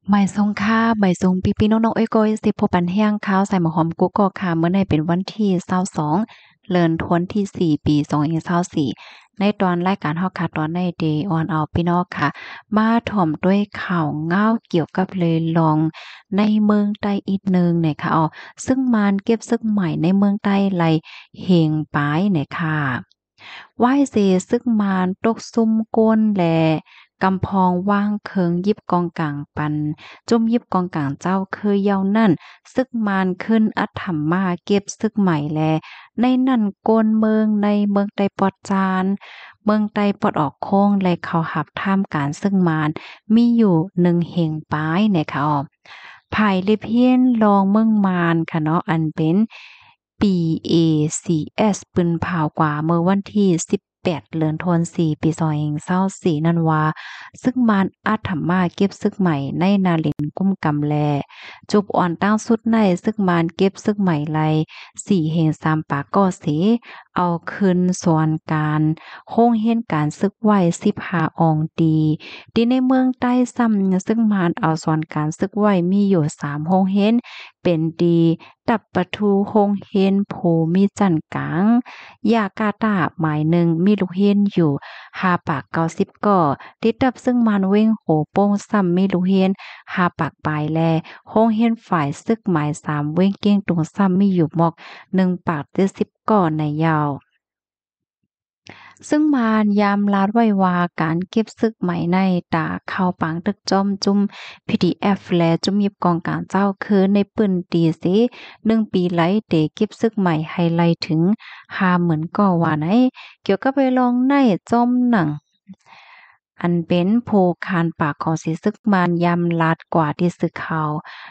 หมายทรงค่าหมายทรงพี่ๆน้องๆเอ้ยก้อยสิพบปันแห้งข้าวใส่หมอหอมกุ๊กก็ค่ะเมื่อในเป็นวันที่22เดือนธันวาคมที่4ปี2024ในตอนรายการเฮาค่ะตอนใน Day on เอาพี่น้องค่ะมาถ่อมด้วยข่าวง้าวเกี่ยวกับเลยลองในเมืองใต้อีกหนึ่งเนี่ยค่ะซึ่งมันเก็บซึกใหม่ในเมืองใต้ไลเฮงปายเนี่ยค่ะไหว้เสซึกมานตกซุ่มก้นแลกำพองว่างเคิงยิบกองกลางปัน จุ่มยิบกองกลางเจ้าเคยเยานั่นซึกมานขึ้นอัฐัมมาเก็บซึกใหม่แลในนั่นโกนเมืองในเมืองใต้ปอดจานเมืองใต้ปอดออกโค้งและเขาหับท่ามการซึ่งมานมีอยู่หนึ่งเหงป้ายเนี่ยค่ะภายเลเพียนลองเมืองมานค่ะเนาะอันเป็น PACS ปืนเผากว่าเมื่อวันที่18เดือนธันวาคมปี2024นั่นว่าซึ่งมานอาถรรมาเก็บซึกใหม่ในนาลินกุ้มกำแลจุบอ่อนตั้งสุดในซึกมานเก็บซึกใหม่ไล4เฮง3ปากก็เสเอาคืนส่วนการโค้งเฮียนการซึกไว้15อองดีที่ในเมืองใต้ซ้ำซึ่งมานเอาส่วนการซึกไว้มีอยู่3โรงเฮียนเป็นดีตับประทูโรงเฮียนภูมิจันทร์กลางยากาตาหมายหนึ่งมีลูกเฮียนอยู่5ปาก90ก่อติดตับซึ่งมานเว้งโหโป้งซ้ำมีลูกเฮียน5ปากปลายแลโรงเฮียนฝ่ายซึกหมาย3เว้งเก้งตุงซ้ำมีอยู่หมอก1ปาก70ก่อในยาวซึ่งมารยามลาดไว้ว่าการเก็บซึกใหม่ในตาเข้าปังตึกจอมจุ่ม PDF และจุ่มยิบกองการเจ้าคือในปืนตีสิ1ปีไหลเตเก็บซึกใหม่ไฮไลท์ถึง50,000ก่อว่าไหนเกี่ยวกับไปลองในจอมหนังอันเป็นโพคานปากของสิซึกมานยามลาดกว่าที่สึกเขา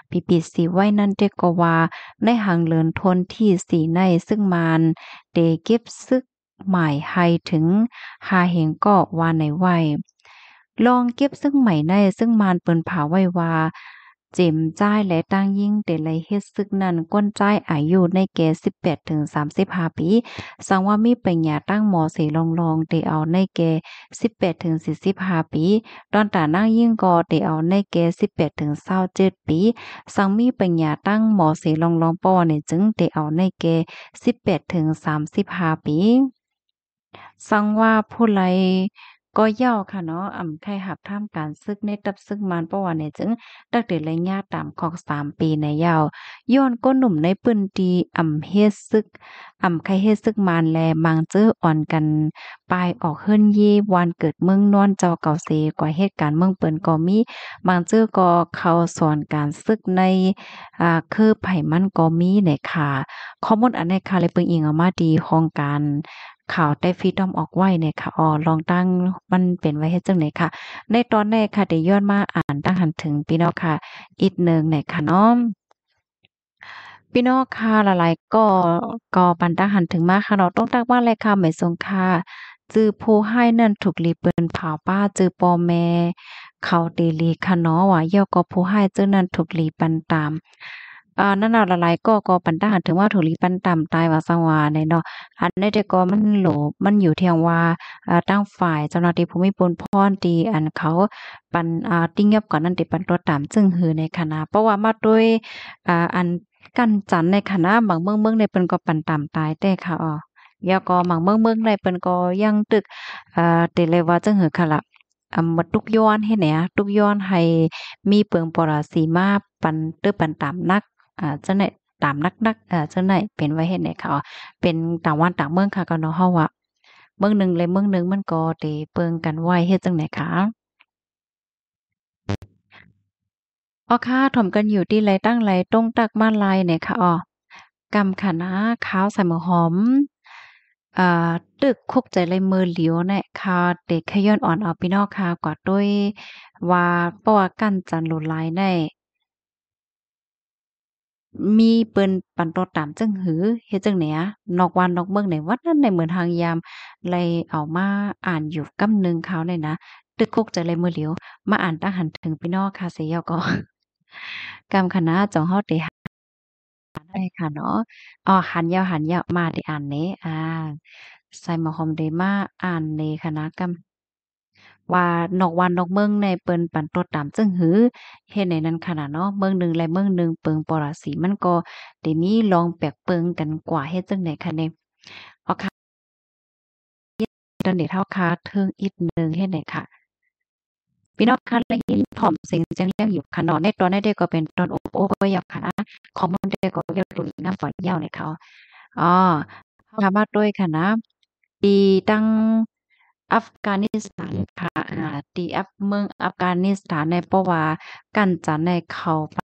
BBC ไว้นั่นเดก็ว่าในหังเลินทนที่สีในซึ่งมานเตเก็บซึก หมายให้ถึงเหงก็ว่าในไว้ลองเก็บซึ่งใหม่ในซึ่งมานเปิ้นผาไว้ว่าเจ็มจ้ายและตั้งยิ่งเตไลเฮ็ดซึกนั้นก้นจ้ายอายุในแก่18ถึง35ปีสังว่ามีปัญญาตั้งหมอเสลองเตเอาในแก่18ถึง45ปีตอนตานั่งยิ่งก็เตเอาในแก่18ถึง27ปีสังมีปัญญาตั้งหมอเสลองป้อเนี่ยจึงเตเอาในแก่18ถึง35ปีสังว่าผู้ใดก็เหย้าค่ะเนาะใครหับท่ามการซึกในตับซึกมันเพราะว่าเนี่ยจึงตักเดระยะตามคอก3 ปีในยาวย้อนก้นหนุ่มในปื้นตีเฮ็ดซึกใครเฮ็ดซึกมันแลมังเจออ่อนกันปลายออกเฮิรนเยวันเกิดเมืองนอนเจ้าเก่าเซกว่าเหตุการณ์เมืองเปิ้นก็มีบางเจอก็เข้าสอนการซึกในคือไผมันก็มีเนี่ยค่ะข้อมูลอันนี้ค่ะเลยเปิงอิงเอามาดีของการข่าวใต้ Freedom ออกไว้เนี่ยค่ะลองตั้งมันเป็นไว้เฮ็ดจังได๋ค่ะในตอนแรกค่ะได้ย้อนมาอ่านตั้งหันถึงพี่น้องค่ะอีกหนึ่งเนี่ยค่ะเนาะพี่น้องค่ะหลายๆก็ปันตั้งหันถึงมาค่ะเนาะต้องตักว่าแลค่ะหมายสงค่ะจื้อผู้ให้นั่นถูกลีเปิ้นเผาป้าจื้อป่อแม่เขาเตลีค่ะเนาะว่าย่อก็ผู้ให้จื้อนั้นถูกลีปันตามนั่นน่ะหลายๆก็ปันตั้งหันถึงว่าถูกลีปันตามตายว่าซังว่าเนี่ยเนาะ อันนี้แต่ก็มันโหลมันอยู่ที่ว่าตั้งฝ่ายเจ้าหน้าที่ภูมิพลพรตีอันเขาปันติ้งยับก่อนนั้นติปันตัวตามจึงหือในคณะเพราะว่ามาด้วยอันกั้นจันในคณะบางเมืองในเปิ้นก็ปันตามตายแต่ค่ะแล้วก็บางเมืองในเปิ้นก็ยังตึกติเลยว่าจึงหือค่ะล่ะหมดทุกย้อนให้แหนทุกย้อนให้มีเปิงปราสีมาปันเตื้อปันตามนักจังได๋ตามนักจังได๋เป็นไว้เฮ็ดให้เขา เป็นต่างวันต่างเมืองค่ะก็เนาะเฮาอะเมืองหนึ่งเลยเมืองหนึ่งมันก็ได้เปิงกันไว้เฮ็ดจั่งใดคะอ้อค่ะถ่อมกันอยู่ที่ไรตั้งไรตรงตักมาลายเนี่ยค่ะกำค่ะนะข้าวใส่หมูหอมอ่าตึกคุกใจเลยมือเหลียวเนี่ยค่ะเด็กขย้อนอ่อนเอาพี่น้องค่ะกว่าด้วยว่าเพราะว่ากั้นจันหลุหลายแน่ มีเปิ้นปันโตตามจังหือเฮ็ดจั่งใดอะนอกวันนอกเมืองในวัดนั้นในเหมือนทางยามเลยเอามาอ่านอยู่กำหนึ่งเขาเนี่ยนะตึกกกใจเลยมื้อเหลียวมาอ่านตั้งหันถึงพี่น้องค่ะเสียแล้วก็กำคณะจองเฮาได้ได้ค่ะเนาะหันยาวมาได้อ่านเน้ใส่หมอหอมได้มาอ่านในคณะกำว่านอกวันนอกเมืองในเปิ้นปันตัวตามจึงหือเฮ็ดในนั้นขนาดเนาะเมืองหนึ่งและเมืองหนึ่งเปิงปราสีมันก็ได้มีลองแปลกเปิงกันกว่าเฮ็ดจังได๋คะเนี่ยเอาค่ะอินเทอร์เน็ตเฮาค่ะเทิงอีกหนึ่งเฮ็ดได้ค่ะพี่น้องคะได้ยินพร้อมเสียงแจ้งเลี้ยงอยู่ค่ะเนาะในตอนนั้นได้ก็เป็นตอนโอบโอ้ก็อยากค่ะข้อมูลได้ก็อยากรู้นำฝอยยาวเลยค่ะอ๋อสามารถด้วยค่ะนะดีตั้งอัฟกานิสถานค่ะดีอัฟเมืองอัฟกานิสถานในเพราะว่ากันจะในเขา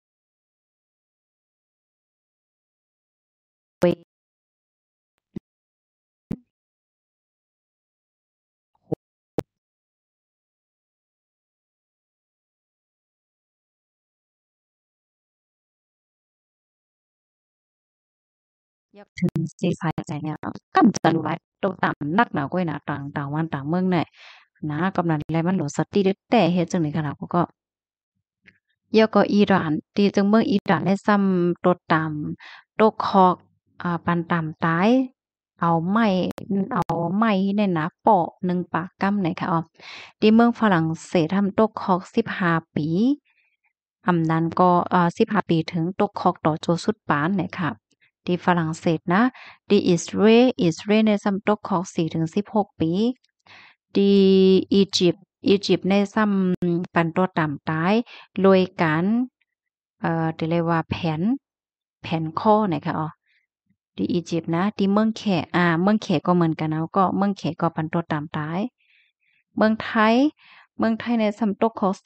อยากถึงสีสายใจเนี่ยกันจะรู้ไว้ตรงต่างนักหนาก้อยนะต่างวันต่างเมืองเนี่ยนะกำนันอะไรมันหลดสติได้แต่เฮ็ดจังได๋ค่ะกูก็ แล้วก็อิหร่านที่จังเมืองอิหร่านได้ซ้ำรถตามโต๊ะคอกปันตามตายเอาไม้เอาไม้เนี่ยนะเปาะหนึ่งปากกำไหนคะอ้อที่เมืองฝรั่งเศสทำโต๊ะคอก15ปีอำนั้นก็15ปีถึงโต๊ะคอกต่อโจสุดปานไหนค่ะที่ฝรั่งเศสนะที่อิสราเอลในซ้ำโต๊ะคอก4-16ปีที่อียิปต์ในซ้ำปันตัวตามตาย โดยการที่เรียกว่าแผนข้อเนี่ยค่ะอ๋อที่อียิปต์นะที่เมืองแขเมืองแขก็เหมือนกันเนาะก็เมืองแขก็ปันตัวตามตายเมืองไทยเมืองไทยในสำตกของ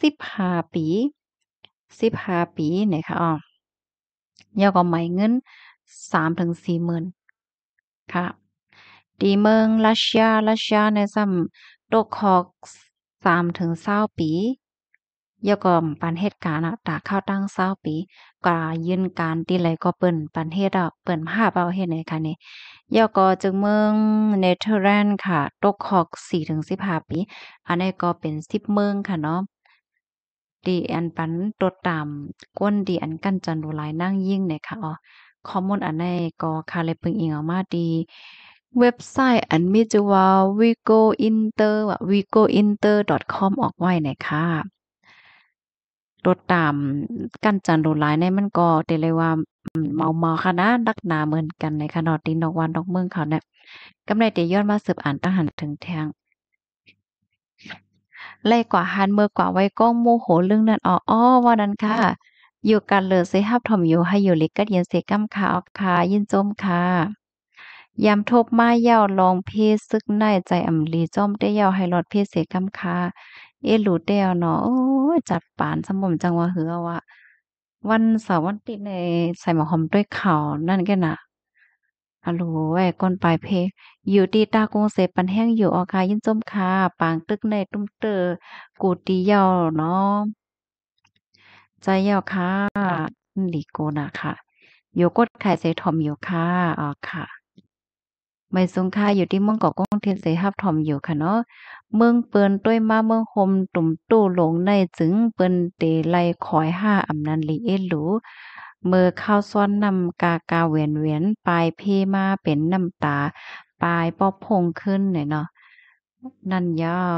15 ปีเนี่ยค่ะอ๋อยาวก็หมายเงิน3-40,000ค่ะที่เมืองรัสเซียในซ้ำตกของ3-20 ปี ยก็ปันเหตุการณ์อะตากข้าวตั้ง20ปีก็ยืนการตีไหลก็เปิ้นปันเฮ็ดอะเปิ้นภาพเอาเฮ็ดไหนค่ะนี่ยก็จึงเมืองเนเธอร์แลนด์ค่ะตกคอก4-15ปีอันนี้ก็เป็น10เมืองค่ะเนาะดีอันปันตดตามก้นดีอันกั้นจันโดหลายนั่งยิ่งเนี่ยค่ะอ๋อข้อมูลอันนี้ก็ค่ะเลยเพิ่งอิงเอามาดีเว็บไซต์อันมีชื่อว่า vigointer ว่า vigointer.com ออกไว้เนี่ยค่ะ รถตามกั้นจันโดหลายในมันก็ได้เลยว่าเมาๆค่ะนะนักหนาเหมือนกันในคะเนาะตินอกวันนอกเมืองเขาเนี่ยกำไรได้ย้อนมาสืบอ่านตะหันถึงแทงไล่กว่าหันมือกว่าไว้ก้องโมโหเรื่องนั้นว่านั้นค่ะอยู่กันเลยเซฮับถ่อมอยู่ให้อยู่เล็กก็เย็นเสกำค่ะออกค่ะยินจมค่ะยามทบมาเย้าลองเพซึกในใจอำลีจ้อมได้เย้าให้รอดเพเสกำค่ะหลูเตียวเนาะโอ้ยจัดปานสมมจังว่าเหือว่า วันเสาร์วันอาทิตย์ในใส่หมวกหอมด้วยข่าวนั่นแกน่ะอะโหลไอ้ก้นปลายเพอยู่ตีตากรุงเสพปันแห้งอยู่ออคายินจมค่ะปางตึกในตุ้มเตอกูตีเหย้าเนาะใจเหย้าค่ะหลีโกน่ะค่ะอยู่กดไข่ใส่ถ่อมอยู่ค่ะอ๋อค่ะ ไม่ทรงค่าอยู่ที่เมืองเกาะกงเทยนเสฮับถอมอยู่ค่ะเนาะเมืองเปิ้นต้วยมาเมืองโฮมตุ่มตู้หลงในจึงเปิ้นเตไลขอยห้าอำนันลีเอหลูเมื่อข้าวซ้อนนำกาเวียนปลายเพมาเป็นน้ำตาปลายปอพงขึ้นเนี่ยเนาะนั่นย่อ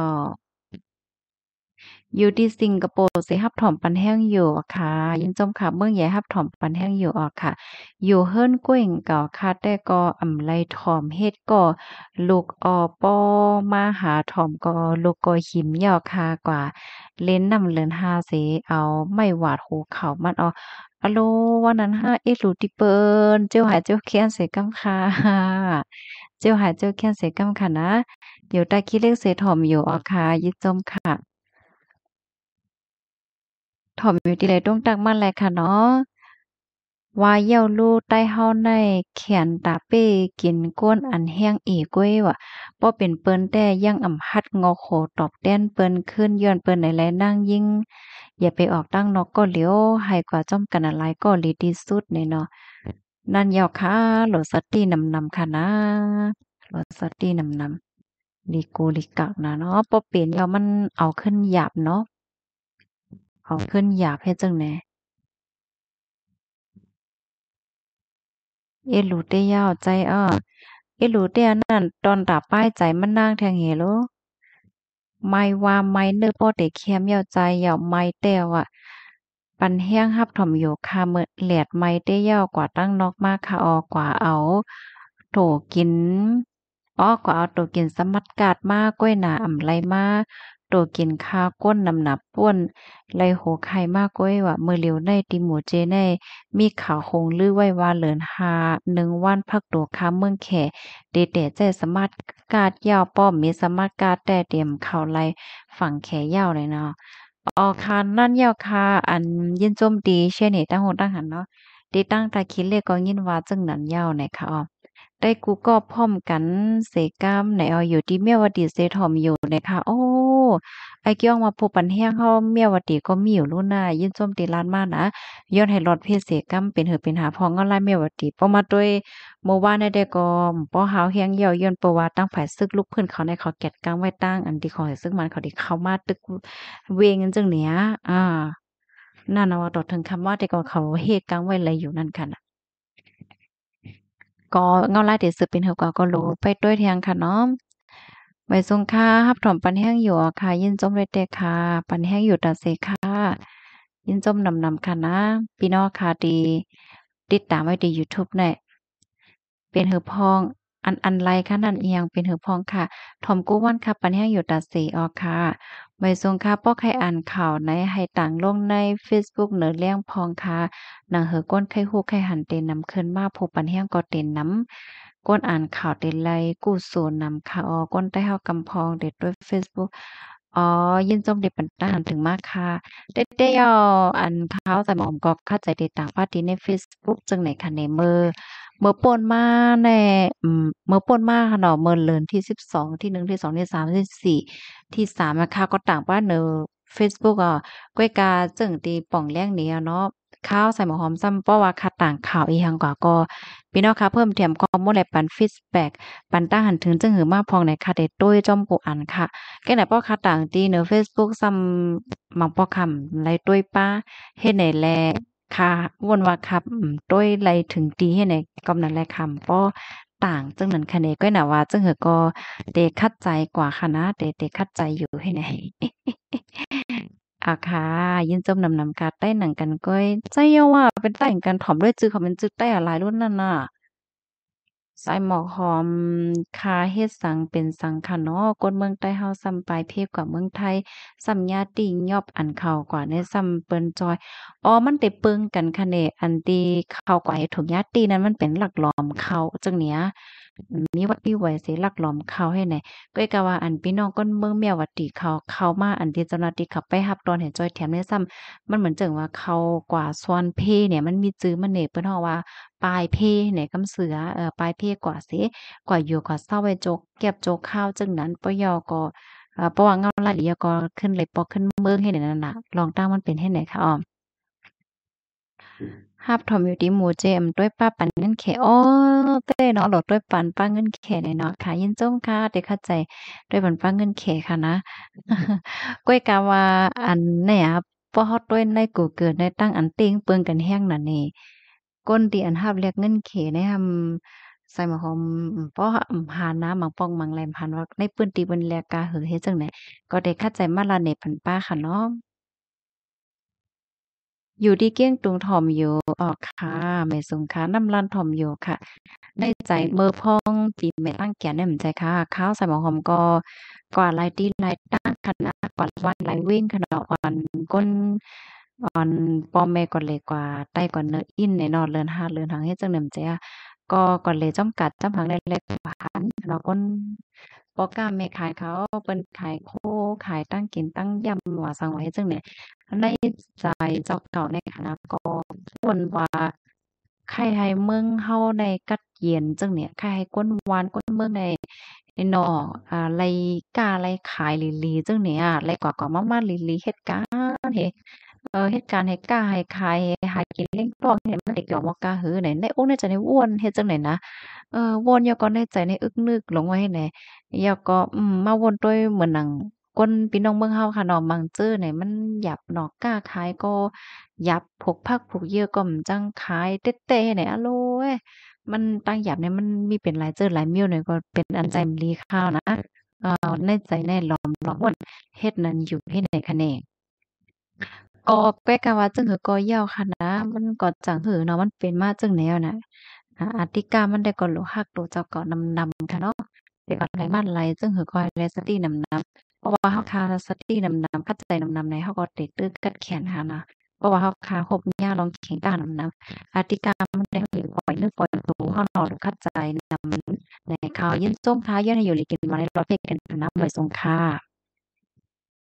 อยู่ที่สิงคโปร์สิฮับถอมปันแห้งอยู่อะค่ะยินจมค่ะเมืองใหญ่ฮับถอมปันแห้งอยู่อะค่ะอยู่เฮิรนกว้งเก่าค่ะแต่ก็อำไลถอมเฮ็ดก็ลูกปอมาหาถอมก็ลูกก็หิมยาวคากว่าเล่นนำเลินหาเสเอาไม้หวาดหูเขามันเอาอะโลวันนั้นหาหลูติเปิ้นเจ้าหายเจ้าแค้นเสกำค่ะเจ้าหายเจ้าแค้นเสกำค่ะนะอยู่ใต้ขี้เล็กเสถอมอยู่อะค่ะยินจมค่ะ ถ่อมอยู่ที่ไหนต้องตักมันแหละค่ะเนาะว่าเยี่ยวลู่ใต้เฮาในแขนตาเป้กินก้นอันแห้งก้วยว่ะบ่เป็นเปิ้นแต่ยังอำหัดงอโขตอบแต้นเปิ้นขึ้นย้อนเปิ้นไหนแลนั่งยิ่งอย่าไปออกตั้งนอกก็เหลียวให้กว่าจ้อมกันอะไรก็ลีที่สุดเนี่ยเนาะนั่นยาวค่ะโหลดสตินำค่ะนะโหลดสตินำลีกูลิกักนะเนาะบ่เป็นแล้วมันเอาขึ้นหยาบเนาะเอาขึ้นหยาบเฮ็ดจั่งใด หลูเตี้ยาวใจอ้อหลูเตี้ยนั่นตอนตาป้ายใจมันนางแทงเฮโลไม่ว่าไม่เนื้อโป้เตเคียมเหย้าใจเหย่าไม่แต้วอะปันแห้งรับถ่อมอยู่ค่ะเมื่อแหลดไม่ได้เหย้ากว่าตั้งนอกมากค่ะออกว่าเอาโถกินกว่าเอาโตกินสมัดกาดมาก้อยหนาอ่ำไรมาโตกินข้าวก้นนำหนับป้วนไรโหไข่มากก้อยว่ามือเหลียวในติหมูเจในมีข่าวคงลือไว้ว่าเหลินหา1 วันพักตัวค้าเมืองแขเดแต่ใจสามารถกาดยาวป้อมมีสามารถกาดแต่เตรียมเข้าไล่ฝั่งแขยาวเลยเนาะค่ะนั่นยาวค่ะอันยินโจมตีเช่นนี่ตั้งโหตั้งหันเนาะติตั้งตาคิดเลขก็ยินว่าจึงนั้นยาวไหนค่ะได้กูก็พร้อมกันเสกามไหนอยู่ที่เมียวดีเซทอมอยู่นะคะโอ้ไอ้เกี้ยงมาพบปันแห้งเฮาเมียวดีก็มีอยู่ลุ้นน่ะยินส้มตีลานมานะย้อนให้รอดเพศเสกามเป็นหือเป็นหาพองก็ลายเมียวดีพอมาด้วยเมื่อวานได้ก็ป้อหาวแฮงเหี่ยวย้อนประวัติตั้งฝ่ายซึกลุกขึ้นเขาในเขาแกะกลางไว้ตั้งอันที่เขาให้ซึกมันเขาที่เข้ามาตึกเวงกันจังเนี้ยนั่นน่ะว่าต่อถึงคำว่าแต่ก็เขาเฮกลางไว้อะไรอยู่นั่นค่ะน่ะ ก็เงาลายเดี๋ยวสืบเป็นเฮาก็รู้ไปด้วยเทียงค่ะเนาะไว้ทรงค่ารับถมปันแห้งอยู่อะค่ะยินจมเลยเด้อค่ะปันแห้งอยู่ตัดเสค่ะยินจมนำๆค่ะนะพี่น้องค่ะดีติดตามไว้ดียูทูบเนี่ยเป็นหือพองอันไรคะนั่นเอียงเป็นหือพองค่ะถมกู้วันค่ะปันแห้งอยู่ตัดเสออกค่ะไว้ทรงค่าป้อใครอ่านข่าวในให้ต่างลงในเฟซบุ๊กเหนือเลี้ยงพองค่ะหนังเหอก้นไข้ฮู้ไข้หันเตนนำขึ้นมาผู้ปันแห้งก็เต็นนำ ก้นอ่านข่าวเด็ดไลกู้โนนำค่ะก้นใต้เฮากำพองเด็ดด้วยเฟซบุ๊กยินจมเด็ดปันตาหันถึงมากค่ะได้อันข่าวใส่หมอมก็เข้าใจเด็ดต่างว่าดีในเฟซบุ๊กจังไหนค่ะในเมื่อป่นมาในเมื่อป่นมาค่ะเนาะเมื่อเลินที่12ที่1ที่2ที่3ที่4ที่3อะค่ะก็ต่างว่าเนอเฟซบุ๊กก้อยกาจึงตีป่องแล้งนี้อะเนาะข่าวใส่หมอหอมซ้ำเพราะว่าค่ะต่างข่าวอีหยังกว่าก็ พี่น้องคะเพิ่มเติมข้อมูลและปันฟีดแบ็กปันต้าหันถึงจึงหือมาพองในค่ะได้ด้วยจอมกูอันค่ะแก่ไหนป้อค่ะต่างตีเนอ Facebook ซ้ำมังป้อคำไรด้วยป้าเฮ็ดไหนแลค่ะวนว่าครับด้วยไรถึงตีเฮ็ดไหนกำนั้นแลคำป้อต่างจึงนั้นคะเนก็น่ะว่าจึงหือก็เตคัดใจกว่าค่ะนะเตคัดใจอยู่ให้ไหนค่ะยินจมนำๆค่ะใต้หนังกันก้อยใจเยาว่าเป็นใต้กันถ่อมด้วยจื้อเขาเป็นจื้อใต้อะไรรุ่นนั่นน่ะ สายหมอกหอมคาเฮ็ดสังเป็นสังคะเนาะคนเมืองใต้เฮาซำปลายเพกว่าเมืองไทยซำญาติยอบอันเข้ากว่าในซำเปิ้นจอยมันได้เปิงกันคะแหนอันที่เข้ากว่าให้ถูกญาตินั้นมันเป็นหลักหลอมเข้าจังเนี้ยมีวัดมีไหวสิหลักหลอมเข้าให้แหน่ก็กะว่าอันพี่น้องคนเมืองแม่วัดติเข้ามาอันที่เจ้าหน้าที่เข้าไปรับตอนให้จอยแถมในซ้ำมันเหมือนจังว่าเขากว่าส่วนเพเนี่ยมันมีจื้อมันนี่เปิ้นฮ้องว่า ปลายเพเนี่ยกำเสือปลายเพกว่าสิกว่าอยู่กว่าเศร้าไว้จกเก็บโจกข้าวจึงนั้นปยก็เพราะว่าเงาลายเดียวก็ขึ้นเลยปอขึ้นเมืองให้ได้นั่นน่ะลองตั้งมันเป็นเฮ็ดไหนคะอ้อรับถอมอยู่ที่หมู่เจมด้วยป้าปันเงินแขเต้เนาะโหลดด้วยปันป้าเงินแขเนี่ยเนาะค่ะยินจงค่ะได้เข้าใจด้วยปันป้าเงินแขค่ะนะก้อยกาว่าอันเนี่ยพอฮอดด้วยในกูเกิดในตั้งอันเต็งเปิงกันแห้งนั่นนี่ก้นตีอันหับเรียกเงินเขในใส่หมอหอมเพราะหาน้ำหมังปองหมังแลมพันว่าในปื้นตีเปิ้นแลกาหือเฮ็ดจั่งใดก็ได้เข้าใจมาละเน็ตพันป้าค่ะเนาะ อยู่ที่เกี้ยงตุงถ่อมอยู่ค่ะแม่สงค่ะน้ำลั่นถ่อมอยู่ค่ะได้ใจเมอพองปีแม่ตั้งแก่นเนี่ยมันใจค่ะข้าวใส่หมอหอมก็กว่าหลายตีหลายตั้งคณะกว่าวันหลายเว้งขนาดอ่อนก้นอ่อนปอมแม่ก่อนเลยกว่าใต้ก่อนเนอะอินในนอนเรือน5เรือนหางเฮ็ดจังหนำใจก็ก่อนเลยจำกัดจำหังเล็กๆผ่านเนาะก้นบ่กล้าแม่ขายเขาเปิ้นขายโคขายตั้งกินตั้งยำว่าสั่งไว้เฮ็ดจังได๋ ในใจเจ้าเก่าในคณะก็ควรว่าใครให้เมืองเฮาในกัดเย็นจังเนี่ยใครให้ก้นหวานก้นเมืองในเนาะไลกาไลขายหลีๆจังเนี่ยไลกว่าก็มาๆหลีๆเฮ็ดการเฮ็ดเหตุการณ์ให้กล้าให้ขายให้หากินเลี้ยงท้องให้มันได้เกี่ยวบ่กล้าหือไหนในอกในใจในอ้วนเฮ็ดจั่งใดนะวนอยู่ก็ในใจในอึกนึกหลงไว้ให้แหนแล้วก็มาวนด้วยเหมือนหนังคนพี่น้องเมืองเฮาค่ะเนาะมังเจอเนี่ยมันหยับเนาะกล้าขายก็หยับพวกผักพวกเหยื่อก็มันจังขายเต๊ะๆเนี่ยอะโลยมันตั้งหยับเนี่ยมันมีเป็นหลายเจอหลายมิ้วเนี่ยก็เป็นอันใจมลีข้าวนะในใจในหลอมม่วนเฮ็ดนั้นอยู่เฮ็ดไหนคะแหน่ก็แก้กะว่าจึงหือก็ยาวค่ะนะมันก็จังหือเนาะมันเป็นมาจังแนวน่ะอาติกามันได้ก็โลฮักโตเจ้าก็นำๆค่ะเนาะแต่ก็ไหลมาไหลจึงหือก็แลสตินำเพราะว่าเฮาคาสตินำคัดใจนำในเฮาก็ได้ตื้อกัดแขนหันนะเพราะว่าเฮาคาคบญาลองแข็งกล้านำอาติกามันได้ปล่อยนึกปล่อยตัวเฮาเนาะคัดใจนำในข่าวยินส้มท้ายันอยู่ลิกินมาในประเภทกันนำไว้สงค่ะ